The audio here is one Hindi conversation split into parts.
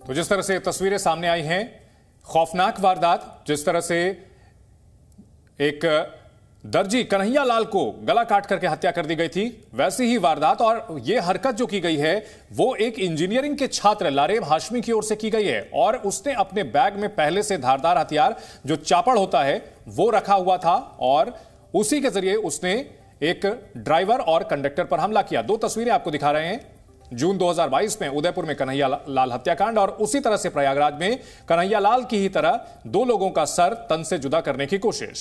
तो जिस तरह से तस्वीरें सामने आई हैं, खौफनाक वारदात, जिस तरह से एक दर्जी कन्हैया लाल को गला काट करके हत्या कर दी गई थी, वैसी ही वारदात। और यह हरकत जो की गई है वो एक इंजीनियरिंग के छात्र लारेब हाशमी की ओर से की गई है। और उसने अपने बैग में पहले से धारदार हथियार जो चापड़ होता है वो रखा हुआ था और उसी के जरिए उसने एक ड्राइवर और कंडक्टर पर हमला किया। दो तस्वीरें आपको दिखा रहे हैं। जून 2022 में उदयपुर में कन्हैया लाल हत्याकांड और उसी तरह से प्रयागराज में कन्हैया लाल की ही तरह दो लोगों का सर तन से जुदा करने की कोशिश।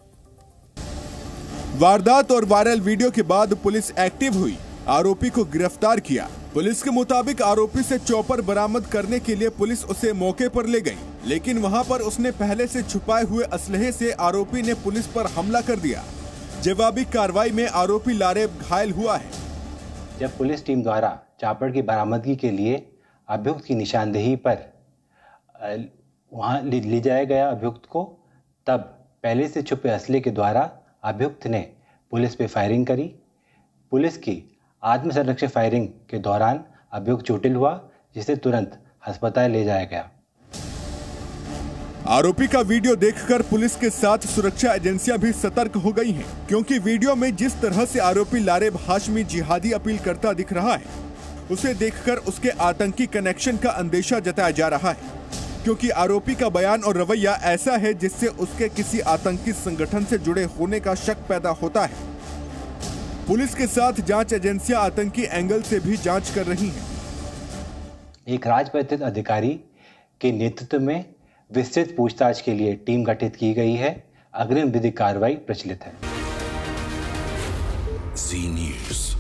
वारदात और वायरल वीडियो के बाद पुलिस एक्टिव हुई, आरोपी को गिरफ्तार किया। पुलिस के मुताबिक आरोपी से चॉपर बरामद करने के लिए पुलिस उसे मौके पर ले गई, लेकिन वहां पर उसने पहले से छुपाए हुए असलहे से आरोपी ने पुलिस पर हमला कर दिया। जवाबी कार्रवाई में आरोपी लारेब घायल हुआ है। जब पुलिस टीम द्वारा चापड़ की बरामदगी के लिए अभियुक्त की निशानदेही पर वहां ले जाया गया अभियुक्त को, तब पहले से छुपे असले के द्वारा अभियुक्त ने पुलिस पे फायरिंग करी। पुलिस की आत्मसंरक्षक फायरिंग के दौरान अभियुक्त चोटिल हुआ, जिसे तुरंत अस्पताल ले जाया गया। आरोपी का वीडियो देखकर पुलिस के साथ सुरक्षा एजेंसियां भी सतर्क हो गई हैं, क्योंकि वीडियो में जिस तरह से आरोपी लारेब हाशमी जिहादी अपील करता दिख रहा है, उसे देखकर उसके आतंकी कनेक्शन का अंदेशा जताया जा रहा है। क्योंकि आरोपी का बयान और रवैया ऐसा है जिससे उसके किसी आतंकी संगठन से जुड़े होने का शक पैदा होता है। पुलिस के साथ जांच एजेंसियां आतंकी एंगल से भी जांच कर रही हैं। एक राजपत्रित अधिकारी के नेतृत्व में विस्तृत पूछताछ के लिए टीम गठित की गई है। अग्रिम विधिक कार्रवाई प्रचलित है। Zee news.